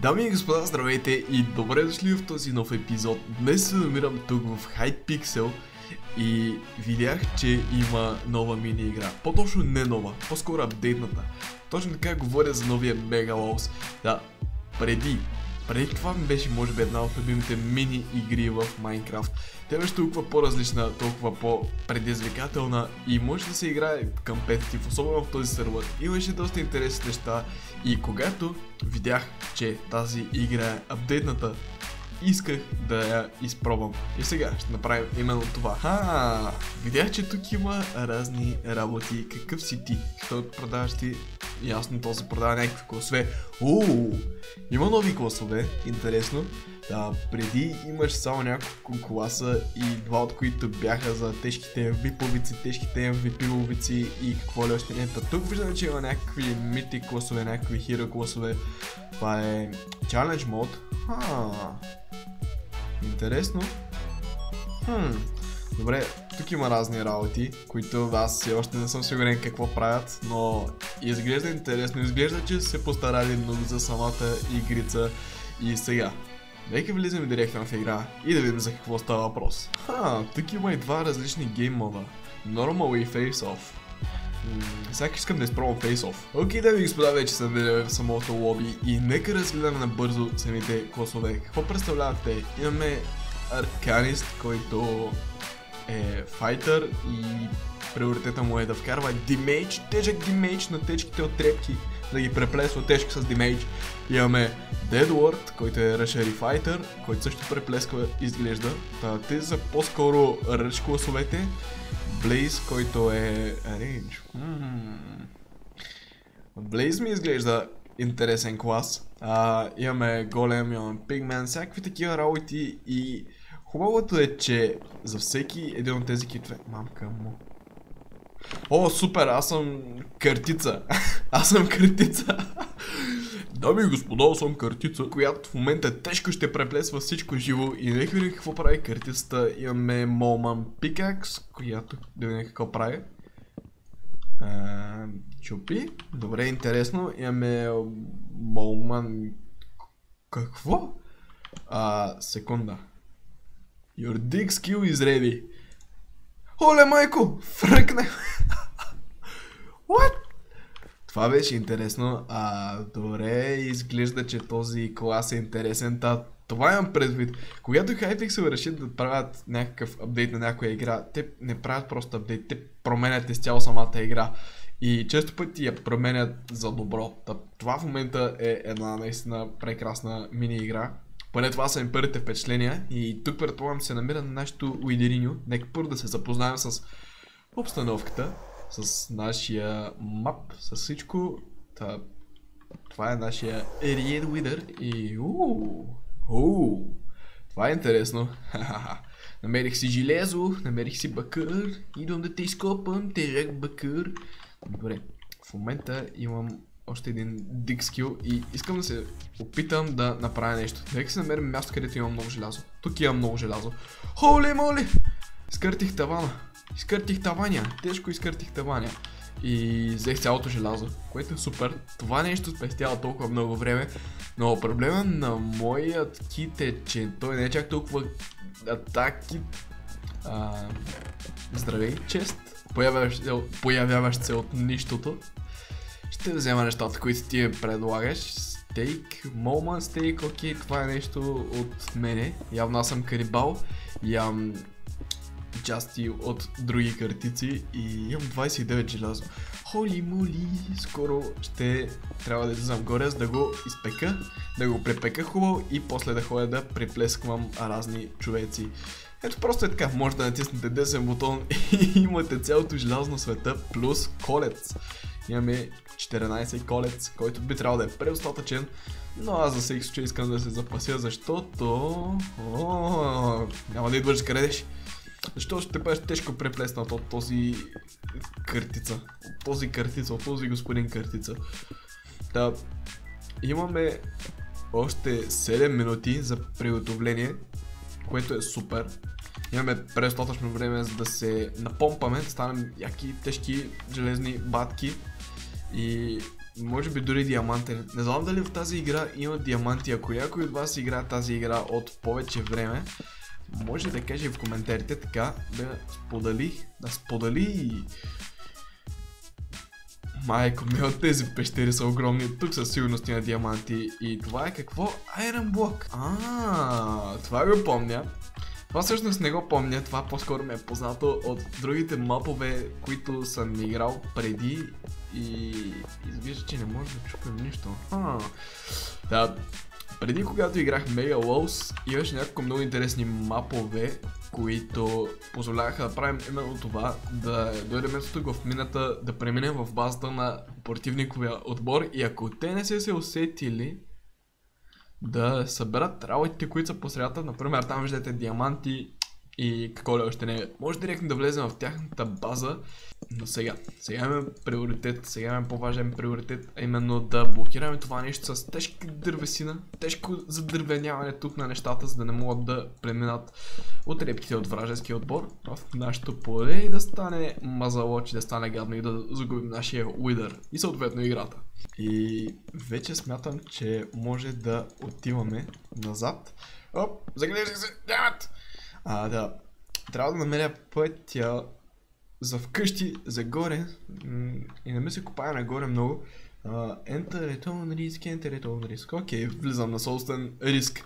Дами и господа, здравейте и добре дошли в този нов епизод. Днес се намирам тук в Hypixel и видях, че има нова мини игра. По-точно не нова, по-скоро апдейтната. Точно така говоря за новия Megalows. Да, преди това ми беше може би една от любимите мини игри в Minecraft. Тя беше толкова по-различна, толкова по-предизвикателна и може да се играе компетитив, особено в този сервер. Имаше доста интересни неща и когато видях, че тази игра е апдейтната, исках да я изпробвам. И сега ще направим именно това. Видях, че тук има разни работи. Какъв си ти? Що продаваш ти? Ясно, то се продава някакви класове. Има нови класове, интересно. Да, преди имаш само няколко класа и два от които бяха за тежките MVP-овици, тежките MVP-овици и какво ли още не. Тук виждаме, че има някакви мити класове, някакви хиро класове. Това е Challenge Mode. Интересно. Добре, тук има разни работи, които аз все още не съм сигурен какво правят, но изглежда интересно, изглежда, че се постарали много за самата игрица. И сега, нека влизаме директно в игра и да видим за какво става въпрос. Тук има и два различни гейм мода, Normal и Face Off. Сега искам да изпробвам Face Off. Окей, дами и господа, вече съм видели в самото лоби и нека разгледаме набързо самите класове. Какво представляват те? Имаме Арканист, който е файтър и приоритета му е да вкарва демейдж, тежък демейдж на тежките от трепки, да ги преплесва тежко с демейдж. Имаме Deadward, който е Rusher и файтър, който също преплесква, изглежда. Те са по-скоро ръч класовете. Blaze, който е Range. Blaze ми изглежда интересен клас. Имаме Голем, имаме Pigman, всякакви такива работи и хубавото е, че за всеки един от тези китове... Мамка му... Супер, аз съм картица. Аз съм картица. Дами и господа, аз съм картица, която в момента тежко ще преплесва всичко живо и нека видим какво прави картицата. Имаме Молман Pickaxe, която да видим какво прави. Чупи. Добре, интересно. Имаме Молман... Какво? Секунда. Your dig skill is ready. Оле, майко! Фръкне! What? Това беше интересно. Добре, изглежда, че този клас е интересен. Това имам предвид. Когато Hypixel решат да правят някакъв апдейт на някоя игра, те не правят просто апдейт, те променят изцяло самата игра. И често пъти я променят за добро. Това в момента е една наистина прекрасна мини игра. Поне това са ми първите впечатления и тук предполагам се намира на нашото уедининьо. Нека първо да се запознаем с обстановката, с нашия мап, с всичко. Това е нашия Red Wither и това е интересно. Намерих си железо, намерих си бакър, идвам да те изкопам, тежък бакър. Добре, в момента имам още един dig skill и искам да се опитам да направя нещо. Нека се намерим място, където имам много желязо. Тук имам много желязо. Холе моли! Изкъртих тавана. Изкъртих таваня. Тежко изкъртих таваня. И взех цялото желязо, което е супер. Това нещо спестява толкова много време. Но проблема на моят кит е, че той не е чак толкова атаки. Здравей, чест. Появяващ се от нищото. Ще взема нещата, които ти ми предлагаш. Стейк, Молман стейк, окей, това е нещо от мене. Явно аз съм канибал. Ям части от други картици и имам 29 желязо. Холи моли, скоро ще трябва да излизам горе, за да го изпека, да го препека хубаво и после да ходя да преплесквам разни човеци. Ето просто е така, може да натиснете десен бутон и имате цялото желязо на света плюс колец. Имаме 14 колец, който би трябвало да е предостатъчен, но аз за всеки случай искам да се запася, защото... няма да идваш къдеш. Защото ще бъдеш тежко преплеснат от този картица. От този господин картица. Имаме още 7 минути за приготовление, което е супер. Имаме предостатъчно време за да се напомпаме, да станем яки, тежки, железни батки. И може би дори диамантен. Не знам дали в тази игра има диаманти. Ако някой от вас играе тази игра от повече време, може да каже в коментарите, така да сподели. Майко мил, тези пещери са огромни, тук със сигурност има диаманти. И това е какво? Iron Block. Това го помня. Това всъщност не го помня, това по-скоро ме е познато от другите мапове, които съм играл преди и изглежда, че не може да чупим нищо. Да, преди когато играх Mega Walls, имаше няколко много интересни мапове, които позволяваха да правим именно това, да дойдем тук в мината, да преминем в базата на противниковия отбор и ако те не се усетили да съберат работите, които са по средата, например там виждате диаманти и какво ли още не. Може директно да влезем в тяхната база, но сега имаме приоритет, сега имаме по-важен приоритет, а именно да блокираме това нещо с тежка дървесина, тежко задървеняване тук на нещата, за да не могат да преминат от репките от вражеския отбор в нашото поле и да стане мазалоч, да стане гадно и да загубим нашия уидър и съответно играта. И вече смятам, че може да отиваме назад. Заглеждах се, нямат! Да, трябва да намеря пътя за вкъщи, за горе и не ми се копая нагоре много. Enter return risk. Окей, влизам на собствен риск.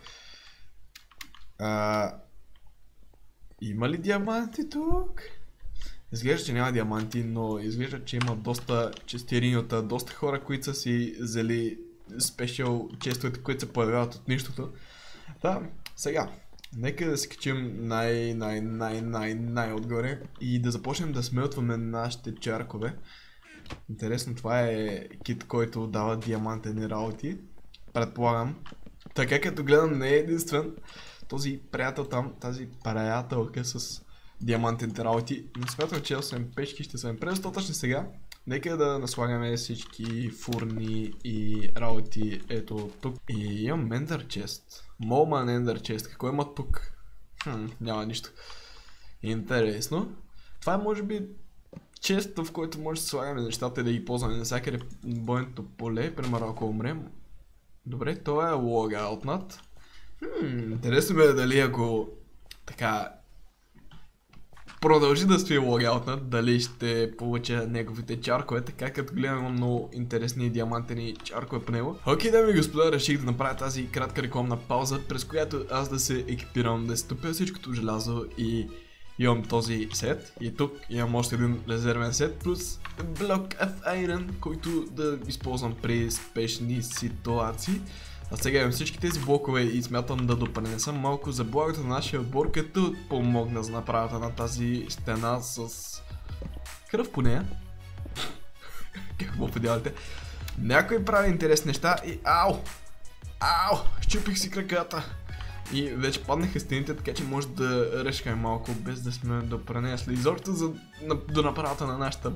Има ли диаманти тук? Изглежда, че няма диаманти, но изглежда, че има доста честеринята, доста хора, които са си взели спешъл честовете, които се появяват от нищото. Да, сега. Нека да се качим най-отгоре и да започнем да смелтваме нашите чаркове. Интересно, това е кит, който дава диамантени работи. Предполагам. Така като гледам не е единствен. Този приятел там, тази приятелка с диамантените работи. Но смятам, че освен печки ще са предостатъчни сега. Нека да наслагаме всички фурни и работи ето тук. И имам Ender Chest. Молман Ender Chest. Какво има тук? Няма нищо. Интересно. Това е може би чест, в който може да слагаме нещата и да ги ползваме навсякъде бойното поле. Примерно ако умрем. Добре, това е логаутнат. Интересно е дали ако така продължи да стои логаутнат, дали ще получа неговите чаркове, така като гледам имам много интересни диамантени чаркове по него. Окей, дами и господа, реших да направя тази кратка рекламна пауза, през която аз да се екипирам, да се топя всичкото желязо и имам този сет. И тук имам още един резервен сет, плюс блок of Iron, който да използвам при спешни ситуации. А сега имам всички тези блокове и смятам да допринеса малко за благото на нашия отбор, като помогна за направата на тази стена с кръв по нея. Какво поделяте? Някой прави интересни неща и щупих си краката. И вече паднаха стените, така че може да решкаме малко, без да сме допринесли изобщо до направата на нашата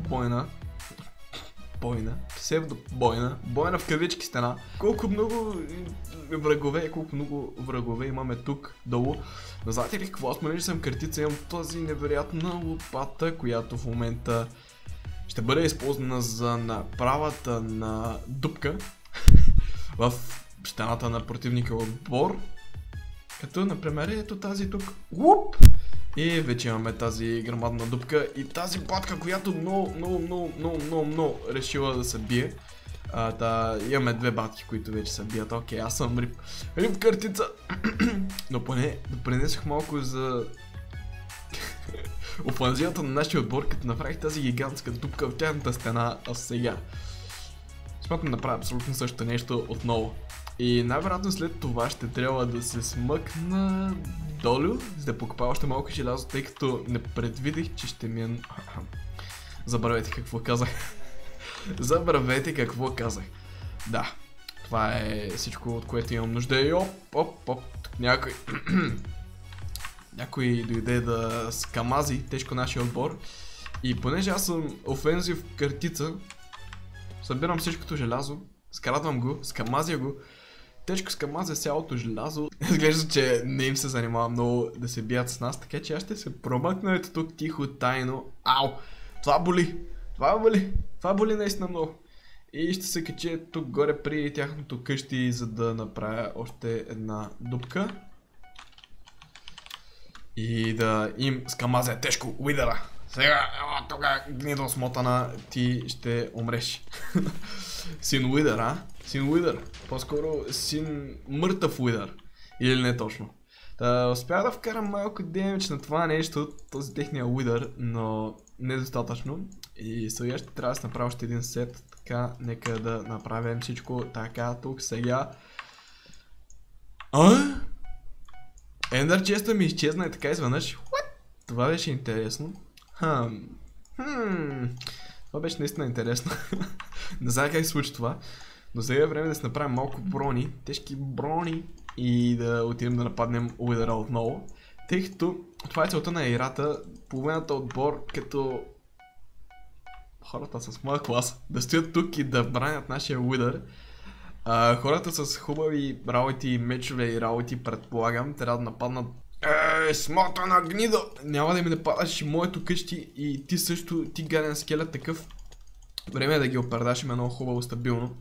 бойна в кавички стена. Колко много врагове имаме тук долу. Но знаете ли какво? Аз понеже съм картица, имам този невероятна лопата, която в момента ще бъде използвана за направата на дупка в стената на противника отбор. Като например ето тази тук. И вече имаме тази грамадна дупка и тази батка, която много решила да се бие. Имаме две батки, които вече се бият. Окей, аз съм рип картица. Но поне допринесох малко за офанзивата на нашия отбор, като направих тази гигантска дупка в тяхната стена, а сега смятам да направя абсолютно същото нещо отново. И най-вероятно след това ще трябва да се смъкна долу, за да покопая още малко желязо, тъй като не предвидих, че ще ми е... Забравете какво казах. Забравете какво казах. Да, това е всичко, от което имам нужда. И тук някой... някой дойде да скамази тежко нашия отбор. И понеже аз съм офензив картица, събирам всичкото желязо, скрадвам го, скамазя го. Тежко скамазя цялото желязо. Изглежда, че не им се занимава много да се бият с нас, така че аз ще се промъкна ето тук тихо, тайно. Това боли! Това боли наистина много. И ще се кача тук горе при тяхното къщи, за да направя още една дупка. И да им скамазя тежко уидъра. Сега, тук гнидо смотана, ти ще умреш. Син уидър, а? Син уидър. По-скоро син мъртъв уидър. Или не точно. Успях да вкарам малко демидж на това нещо, този техния уидър, но недостатъчно. И сега ще трябва да се направя още един сет. Така, нека да направим всичко така тук сега. Ендър често ми изчезна и така изведнъж. Това беше интересно. Това беше наистина интересно. Не знае как се случи това. Но сега е време да се направим малко брони, тежки брони и да отидем да нападнем уидъра отново. Тъй като това е целта на играта, половината отбор като хората с моя клас да стоят тук и да бранят нашия уидър. Хората с хубави работи, мечове и работи, предполагам, трябва да нападнат. Смота на гнидо! Няма да ми нападаш и моето къщи и ти също, ти гаден скелет такъв. Време е да ги опердаш, има много хубаво, стабилно.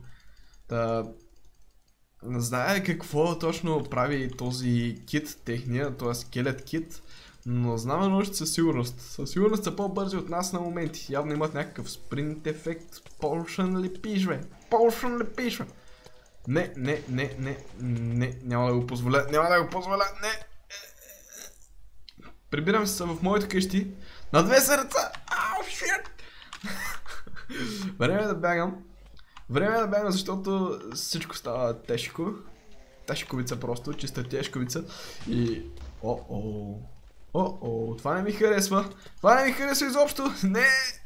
Не знае какво точно прави този кит техния, т.е. скелет кит, но знам едно още със сигурност. Със сигурност са по-бързи от нас на моменти. Явно имат някакъв спринт ефект. Potion ли пиш, бе? Potion ли пиш, бе? Не, няма да го позволя, не! Прибирам се в моите къщи на 2 сърца! Ау, шит! Време е да бягам. Защото всичко става тежко. Тежковица просто, чиста тежковица. И... това не ми харесва. Това не ми харесва изобщо. Не!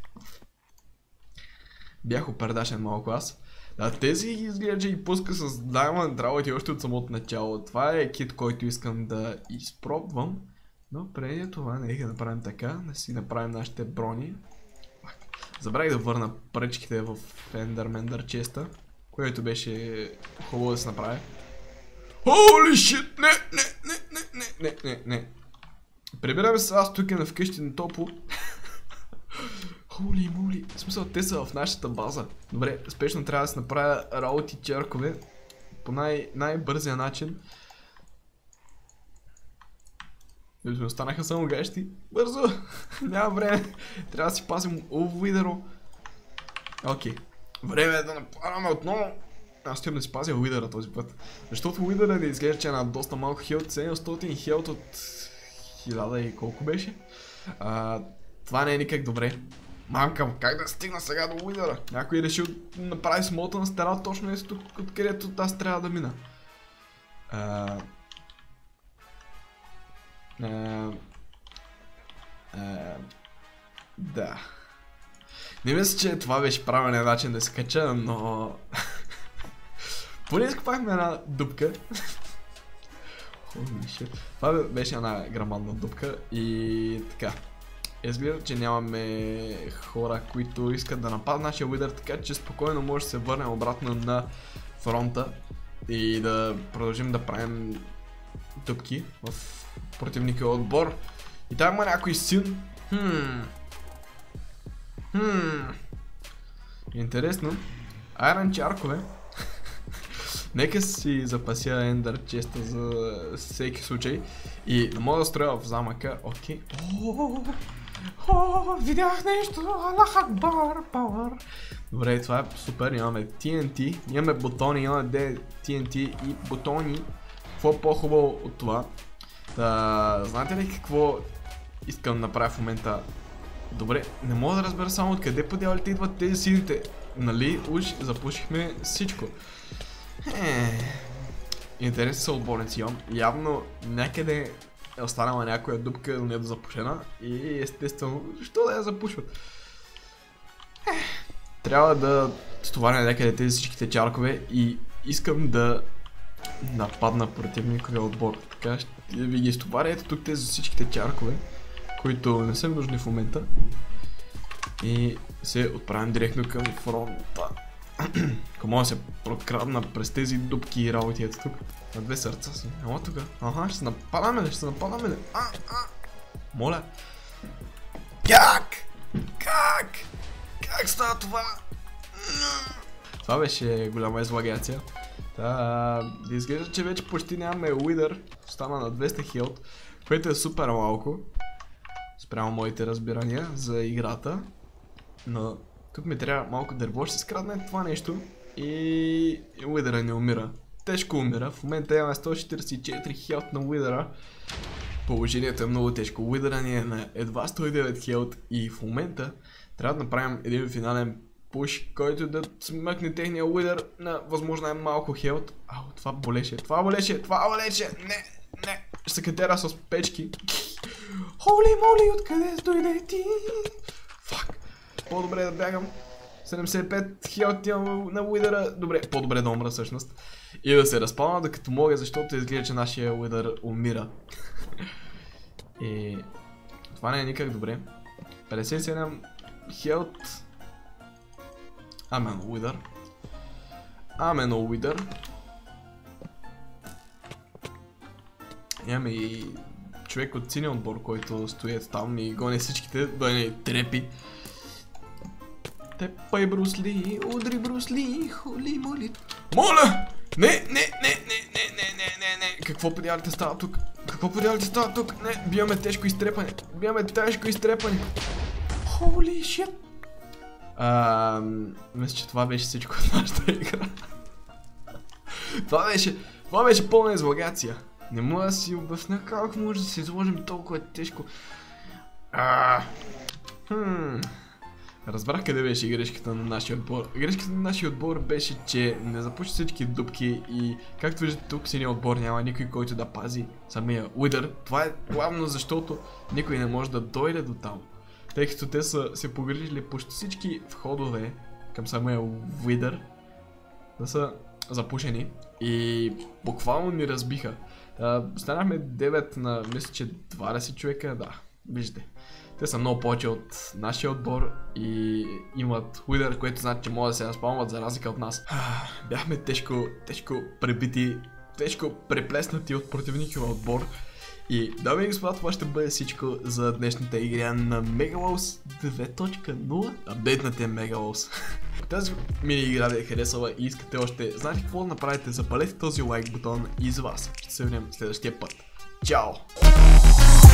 Бях опердашен малко аз. Тези изглежда, че и пуска с Diamond работи още от самото начало. Това е кит, който искам да изпробвам. Но преди това, нека да направим така, да си направим нашите брони. Забравих да върна пръчките в Enderman честа, което беше хубаво да се направи. Holy shit! Не. Прибираме се аз тук на вкъщи на топло. Holy moly. В смисъл, те са в нашата база. Добре, спешно трябва да се направя работи черкове по най-бързия начин. Останаха само гащи. Бързо! Няма време. Трябва да си пазим уидъро. Окей. Време е да нападаме отново. Аз ще да си пазя уидъра този път. Защото уидъра да изглежда, че е на доста малко хилт. 700 хилт от 1000 и колко беше. Това не е никак добре. Мамка, как да стигна сега до уидъра? Някой решил да направи смота на стара точно е тук, откъдето аз трябва да мина. Да. Не мисля, че това беше правилният начин да се кача, но... Поне изкопахме една дупка. Това беше една грамадна дупка и така. Разбира, че нямаме хора, които искат да нападат нашия уидър, така че спокойно може да се върнем обратно на фронта и да продължим да правим дупки в противника отбор. И там има някой син. Интересно. Айрон чаркове. Нека си запася ендър честа за всеки случай. И не мога да строя в замъка. Окей. Видях нещо. Аллах Акбар, пауър. Добре, това е супер. Имаме TNT. Имаме бутони. Имаме TNT и бутони. Какво е по-хубаво от това? Знаете ли какво искам да направя в момента? Добре, не мога да разбера само откъде по дяволите идват тези сините. Нали, уж запушихме всичко. Интересни са отборници имам. Явно някъде е останала някоя дупка недозапушена и естествено, защо да я запушват? Трябва да стоваря някъде тези всичките чаркове и искам да нападна противниковия отбор. Така ще ви ги стоваря ето тук тези всичките чаркове, които не са нужни в момента. И се отправям директно към фронта. Ако мога да се прокрадна през тези дупки и работи ето тук. На 2 сърца си. Ела тук. Аха, ще се нападаме ли? Моля. Как? Как става това? Това беше голяма излагация. Да изглежда, че вече почти нямаме Wither. Стана на 200 хилт, което е супер малко. Спрямо моите разбирания за играта. Но тук ми трябва малко дърво. Ще скрадне това нещо. И Wither не умира. Тежко умира. В момента имаме 144 хилт на Wither. Положението е много тежко. Wither ни е на едва 109 хилт. И в момента трябва да направим един финален пуш, който да смъкне техния Wither на възможно най-малко хилт. Ау, това болеше. Това болеше. Това болеше. Не. Ще се катера с печки. Холи моли, откъде дойде ти? Фак. По-добре да бягам. 75 хилт на Wither. Добре, по-добре да умра всъщност. И да се разпална докато мога, защото изглежда, че нашия Wither умира. И това не е никак добре. 57 хилт. Амено Wither. Амено Wither. Имаме и човек от синия отбор, който стоят там и гони всичките, да не трепи. Тепай Брусли, удри Брусли, холи моли. Моля! Не! Какво подявалите става тук? Не, биваме тежко изтрепане. Холи шит! Мисля, че това беше всичко от нашата игра. Това беше пълна излагация. Не мога да си обясня как може да се изложим толкова тежко. Разбрах къде беше грешката на нашия отбор. Грешката на нашия отбор беше, че не запуши всички дупки и както виждате тук синия отбор няма никой, който да пази самия Wither. Това е главно защото никой не може да дойде до там. Тъй като те са се погрижили почти всички входове към самия Wither да са запушени и буквално ни разбиха. Станахме 9 на, мисля, че 20 човека, да, виждате. Те са много повече от нашия отбор и имат Wither, което значи, че могат да се разпалват за разлика от нас. Бяхме тежко пребити, тежко преплеснати от противникова отбор. И дами и господа, това ще бъде всичко за днешната игра на Megalos 2.0. Апдейтнате Megalos. Тази мини игра ви е харесала и искате още, знаете какво да направите, запалете този лайк бутон и за вас. Ще се видим следващия път. Чао!